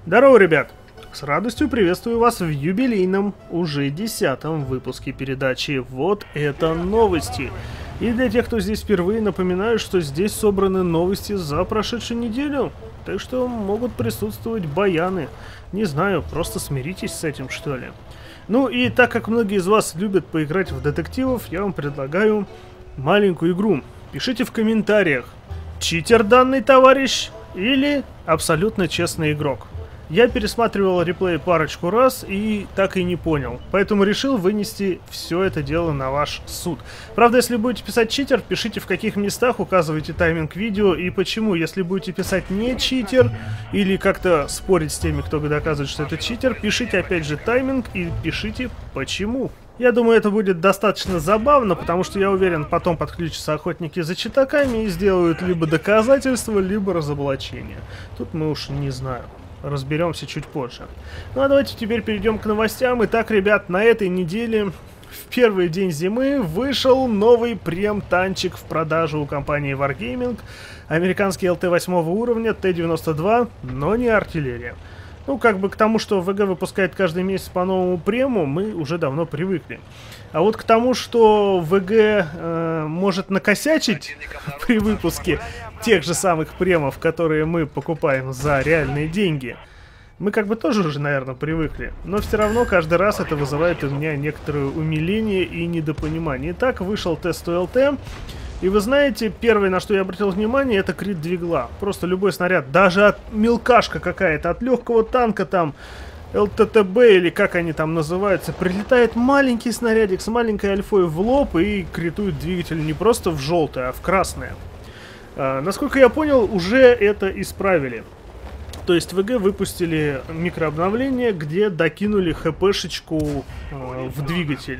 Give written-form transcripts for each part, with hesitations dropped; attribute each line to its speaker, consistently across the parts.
Speaker 1: Здорово, ребят! С радостью приветствую вас в юбилейном, уже 10-м выпуске передачи «Вот это новости». И для тех, кто здесь впервые, напоминаю, что здесь собраны новости за прошедшую неделю. Так что могут присутствовать баяны. Не знаю, просто смиритесь с этим, что ли. Ну и так как многие из вас любят поиграть в детективов, я вам предлагаю маленькую игру. Пишите в комментариях, читер данный товарищ или абсолютно честный игрок. Я пересматривал реплей парочку раз и так и не понял, поэтому решил вынести все это дело на ваш суд. Правда, если будете писать читер, пишите в каких местах, указывайте тайминг видео и почему. Если будете писать не читер или как-то спорить с теми, кто доказывает, что это читер, пишите опять же тайминг и пишите почему. Я думаю, это будет достаточно забавно, потому что я уверен, потом подключатся охотники за читаками и сделают либо доказательства, либо разоблачение. Тут мы уж не знаю. Разберемся чуть позже. Ну а давайте теперь перейдем к новостям. Итак, ребят, на этой неделе, в первый день зимы, вышел новый прем-танчик в продажу у компании Wargaming. Американский ЛТ 8 уровня, Т-92, но не артиллерия. Ну, как бы к тому, что ВГ выпускает каждый месяц по новому прему, мы уже давно привыкли. А вот к тому, что ВГ может накосячить при выпуске тех же самых премов, которые мы покупаем за реальные деньги, мы как бы тоже уже, наверное, привыкли. Но все равно каждый раз это вызывает у меня некоторое умиление и недопонимание. Итак, вышел Т-100ЛТ. И вы знаете, первое, на что я обратил внимание, это крит двигла. Просто любой снаряд, даже от мелкашка какая-то, от легкого танка там, ЛТТБ или как они там называются, прилетает маленький снарядик с маленькой альфой в лоб и критует двигатель не просто в желтое, а в красное. Насколько я понял, уже это исправили. То есть ВГ выпустили микрообновление, где докинули хпшечку в двигатель.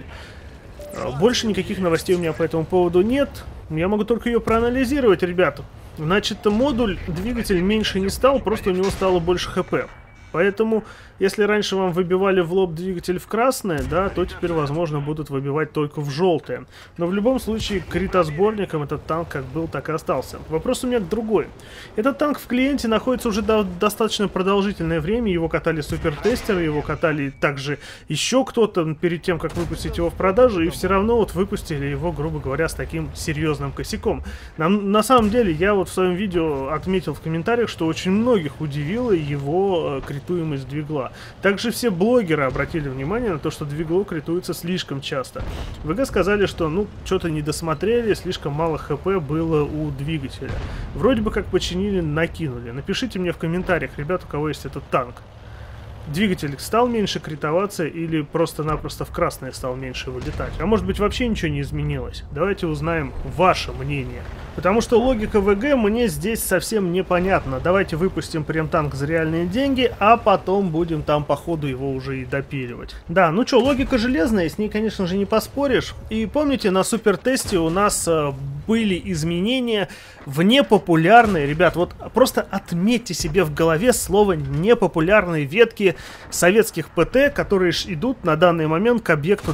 Speaker 1: Больше никаких новостей у меня по этому поводу нет. Я могу только ее проанализировать, ребята. Значит, модуль двигатель меньше не стал, просто у него стало больше хп. Поэтому, если раньше вам выбивали в лоб двигатель в красное, да, то теперь, возможно, будут выбивать только в желтое. Но в любом случае, критосборником этот танк как был, так и остался. Вопрос у меня другой. Этот танк в клиенте находится уже достаточно продолжительное время. Его катали супертестеры, его катали также еще кто-то перед тем, как выпустить его в продажу. И все равно вот выпустили его, грубо говоря, с таким серьезным косяком. На самом деле, я вот в своем видео отметил в комментариях, что очень многих удивило его критосборник. Двигла. Также все блогеры обратили внимание на то, что двигло критуется слишком часто. ВГ сказали, что ну что-то не досмотрели, слишком мало хп было у двигателя. Вроде бы как починили, накинули. Напишите мне в комментариях, ребят, у кого есть этот танк. Двигатель стал меньше критоваться или просто-напросто в красное стал меньше вылетать? А может быть вообще ничего не изменилось? Давайте узнаем ваше мнение. Потому что логика ВГ мне здесь совсем непонятна. Давайте выпустим прем-танк за реальные деньги, а потом будем там по ходу его уже и допиливать. Да, ну что, логика железная, с ней, конечно же, не поспоришь. И помните, на супертесте у нас были изменения в непопулярные, ребят, вот просто отметьте себе в голове слово непопулярные ветки советских ПТ, которые идут на данный момент к объекту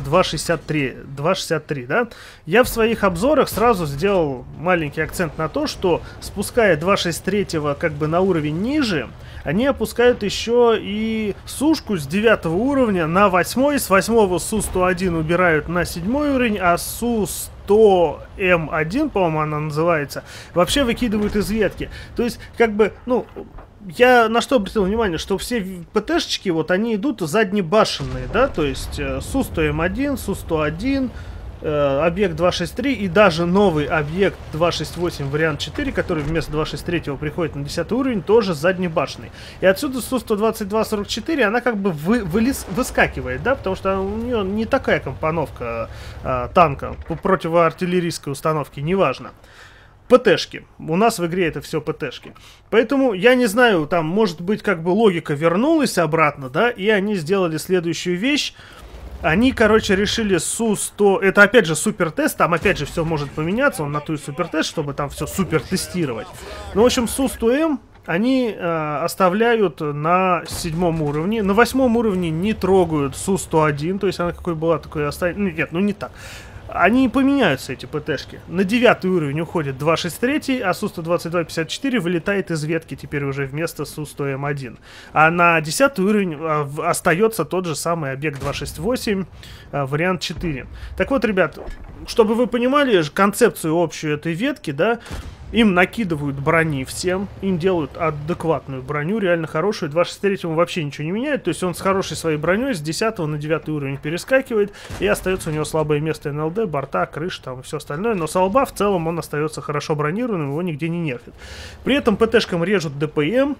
Speaker 1: 2.63, да? Я в своих обзорах сразу сделал маленький акцент на то, что спуская 2.63 как бы на уровень ниже, они опускают еще и сушку с 9 уровня на 8, с 8 Су-101 убирают на 7 уровень, а Су-100М1, по-моему, она называется, вообще выкидывают из ветки. То есть, как бы, ну, я на что обратил внимание, что все ПТшечки, вот, они идут заднебашенные, да, то есть Су-100М1, Су-101, объект 263 и даже новый объект 268 вариант 4, который вместо 263 приходит на 10 уровень, тоже заднебашенный. И отсюда Су-122-44, она как бы выскакивает, да, потому что у нее не такая компоновка танка по противоартиллерийской установке, неважно. ПТшки. У нас в игре это все ПТшки. Поэтому, я не знаю, там, может быть, как бы логика вернулась обратно, да, и они сделали следующую вещь. Они, короче, решили Су-100... Это, опять же, супертест. Там, опять же, все может поменяться. Он на ту и супертест, чтобы там все супер тестировать. Ну, в общем, Су-100М они оставляют на 7 уровне. На 8 уровне не трогают Су-101. То есть она какой была, такой оставит. Нет, ну не так. они поменяются, эти ПТшки. На 9 уровень уходит 263, а Су-122-54 вылетает из ветки теперь уже вместо Су-100М1. А на 10 уровень остается тот же самый объект 268, вариант 4. Так вот, ребят, чтобы вы понимали концепцию общую этой ветки, да, им накидывают брони всем, им делают адекватную броню, реально хорошую. 263-му вообще ничего не меняет, то есть он с хорошей своей броней с 10 на 9 уровень перескакивает, и остается у него слабое место НЛД, борта, крыша там и все остальное, но со лба в целом он остается хорошо бронированным, его нигде не нерфит. При этом ПТшкам режут ДПМ,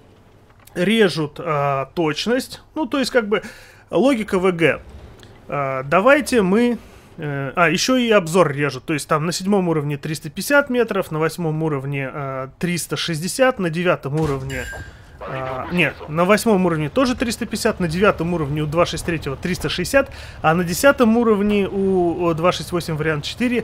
Speaker 1: режут точность, ну то есть как бы логика ВГ. Давайте мы... еще и обзор режут, то есть там на 7 уровне 350 метров, на 8 уровне 360, на 9 уровне... нет, на 8 уровне тоже 350, на 9 уровне у 263 360, а на 10 уровне у 268 вариант 4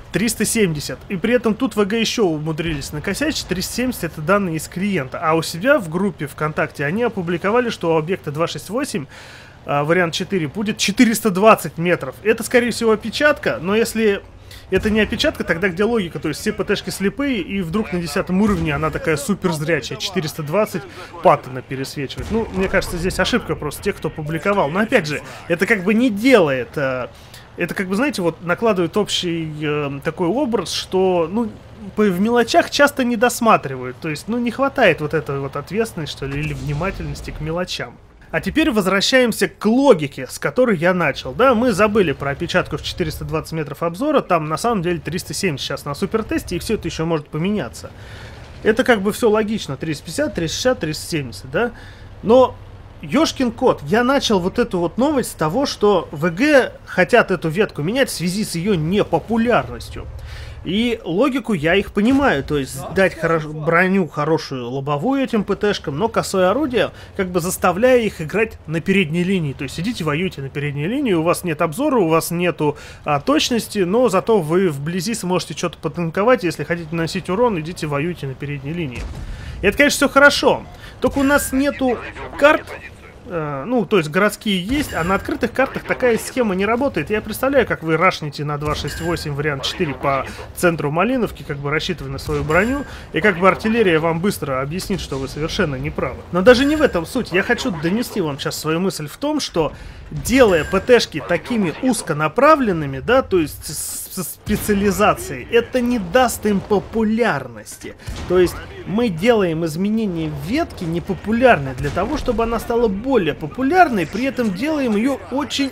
Speaker 1: 370. И при этом тут ВГ еще умудрились накосячить. 370 это данные из клиента. А у себя в группе ВКонтакте они опубликовали, что у объекта 268 вариант 4 будет 420 метров. Это, скорее всего, опечатка, но если это не опечатка, тогда где логика? То есть все ПТшки слепые, и вдруг на 10 уровне она такая супер зрячая, 420 паттона пересвечивает. Ну, мне кажется, здесь ошибка просто тех, кто публиковал. Но опять же, это как бы не делает... Это как бы, знаете, вот накладывает общий такой образ, что, ну, в мелочах часто не досматривают. То есть, ну, не хватает вот этой вот ответственности, что ли, или внимательности к мелочам. А теперь возвращаемся к логике, с которой я начал. Да, мы забыли про опечатку в 420 метров обзора, там на самом деле 370 сейчас на супертесте, и все это еще может поменяться. Это как бы все логично, 350, 360, 370, да? Но, ёшкин кот, я начал вот эту вот новость с того, что ВГ хотят эту ветку менять в связи с ее непопулярностью. И логику я их понимаю, то есть дать броню хорошую лобовую этим ПТшкам, но косое орудие, как бы заставляя их играть на передней линии. То есть идите воюйте на передней линии, у вас нет обзора, у вас нету точности, но зато вы вблизи сможете что-то потанковать, если хотите наносить урон, идите воюйте на передней линии. И это, конечно, все хорошо, только у нас нету карт. Ну, то есть городские есть, а на открытых картах такая схема не работает. Я представляю, как вы рашните на 268 вариант 4 по центру Малиновки, как бы рассчитывая на свою броню, и как бы артиллерия вам быстро объяснит, что вы совершенно не правы. Но даже не в этом суть. Я хочу донести вам сейчас свою мысль в том, что делая ПТшки такими узконаправленными, да, то есть со специализацией, это не даст им популярности. То есть мы делаем изменения в ветке непопулярной для того, чтобы она стала более популярной, при этом делаем ее очень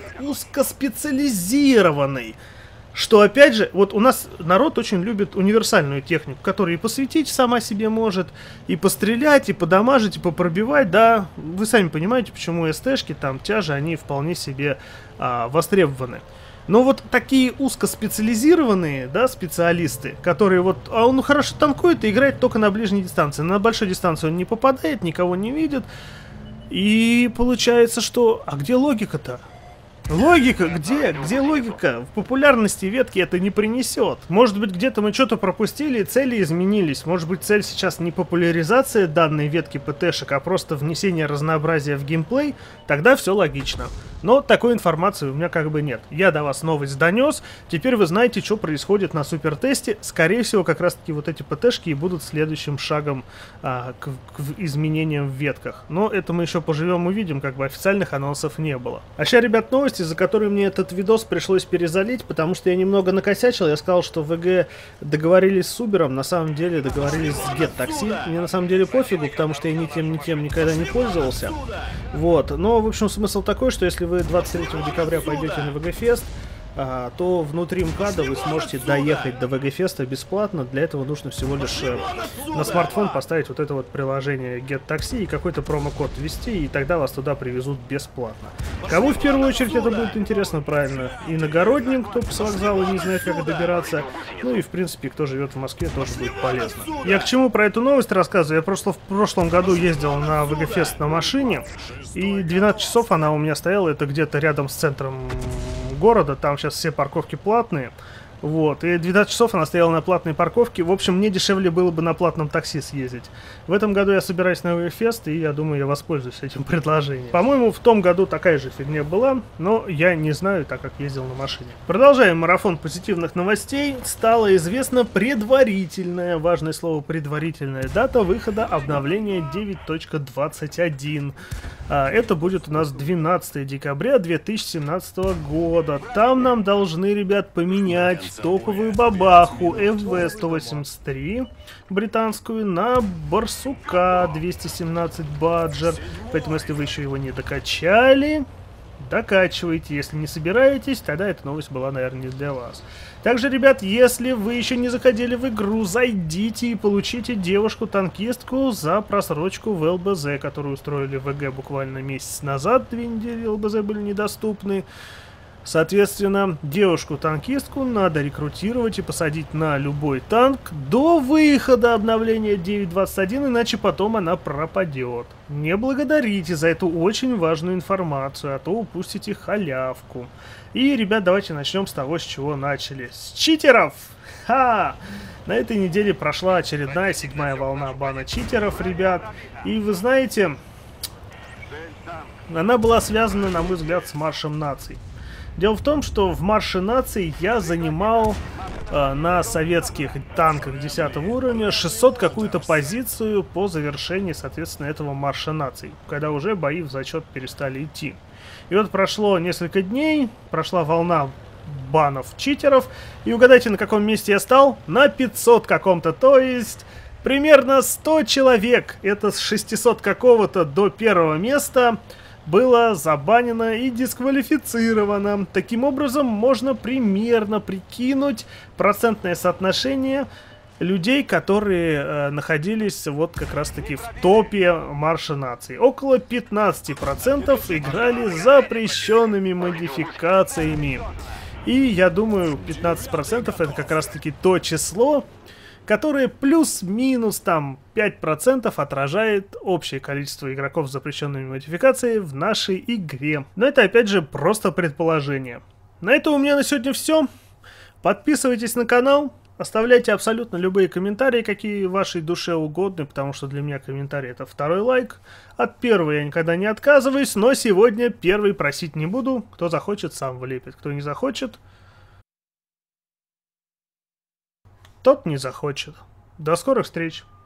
Speaker 1: узкоспециализированной. Что, опять же, вот у нас народ очень любит универсальную технику, которая и посветить сама себе может, и пострелять, и подамажить, и попробивать, да. Вы сами понимаете, почему СТшки, там, тяжи, они вполне себе востребованы. Но вот такие узкоспециализированные, да, специалисты, которые вот, он хорошо танкует и играет только на ближней дистанции. На большой дистанции он не попадает, никого не видит. И получается, что... А где логика-то? Логика где? Где логика? В популярности ветки это не принесет. Может быть, где-то мы что-то пропустили и цели изменились. Может быть, цель сейчас не популяризация данной ветки ПТшек, а просто внесение разнообразия в геймплей. Тогда все логично. Но такой информации у меня как бы нет. Я до вас новость донес. Теперь вы знаете, что происходит на супертесте. Скорее всего, как раз таки вот эти ПТшки и будут следующим шагом к изменениям в ветках. Но это мы еще поживем, увидим, как бы официальных анонсов не было. А сейчас, ребят, новости, за которые мне этот видос пришлось перезалить, потому что я немного накосячил. Я сказал, что ВГ договорились с Uber, на самом деле договорились с GetTaxi. Мне на самом деле пофигу, потому что я ни тем никогда не пользовался. Вот. Но, в общем, смысл такой, что если вы 23 декабря пойдете на ВГ-фест, то внутри МКАДа вы сможете доехать до ВГ-феста бесплатно. Для этого нужно всего лишь на смартфон поставить вот это вот приложение GetTaxi и какой-то промокод ввести, и тогда вас туда привезут бесплатно. Кому в первую очередь это будет интересно, правильно? Иногородним, кто с вокзала не знает, как добираться. Ну и, в принципе, кто живет в Москве, тоже будет полезно. Я к чему про эту новость рассказываю? Я просто в прошлом году ездил на ВГ-фест на машине, и 12 часов она у меня стояла, это где-то рядом с центром города, там сейчас все парковки платные. Вот, и 12 часов она стояла на платной парковке. В общем, мне дешевле было бы на платном такси съездить. В этом году я собираюсь на Wayfest, и я думаю, я воспользуюсь этим предложением. По-моему, в том году такая же фигня была, но я не знаю, так как ездил на машине. Продолжаем марафон позитивных новостей. Стала известна предварительная, важное слово предварительная, дата выхода обновления 9.21. Это будет у нас 12 декабря 2017 года. Там нам должны, ребят, поменять топовую бабаху FV183 британскую на Барсука 217 Баджер. Поэтому, если вы еще его не докачали, докачивайте. Если не собираетесь, тогда эта новость была, наверное, не для вас. Также, ребят, если вы еще не заходили в игру, зайдите и получите девушку-танкистку за просрочку в ЛБЗ, которую устроили в ВГ буквально месяц назад. 2 недели ЛБЗ были недоступны. Соответственно, девушку-танкистку надо рекрутировать и посадить на любой танк до выхода обновления 9.21, иначе потом она пропадет. Не благодарите за эту очень важную информацию, а то упустите халявку. И, ребят, давайте начнем с того, с чего начали. С читеров! Ха! На этой неделе прошла очередная 7-я волна бана читеров, ребят. И вы знаете, она была связана, на мой взгляд, с маршем наций. Дело в том, что в марше наций я занимал на советских танках 10 уровня 600 какую-то позицию по завершении, соответственно, этого марша наций, когда уже бои в зачет перестали идти. И вот прошло несколько дней, прошла волна банов читеров, и угадайте, на каком месте я стал? На 500 каком-то, то есть примерно 100 человек, это с 600 какого-то до первого места, было забанено и дисквалифицировано. Таким образом, можно примерно прикинуть процентное соотношение людей, которые находились вот как раз-таки в топе марша наций. Около 15% играли с запрещенными модификациями. И я думаю, 15% это как раз-таки то число, которое плюс-минус там 5% отражает общее количество игроков с запрещенными модификациями в нашей игре. Но это опять же просто предположение. На этом у меня на сегодня все. Подписывайтесь на канал, оставляйте абсолютно любые комментарии, какие вашей душе угодны, потому что для меня комментарий это второй лайк. От первого я никогда не отказываюсь, но сегодня первый просить не буду. Кто захочет, сам влепит. Кто не захочет, тот не захочет. До скорых встреч!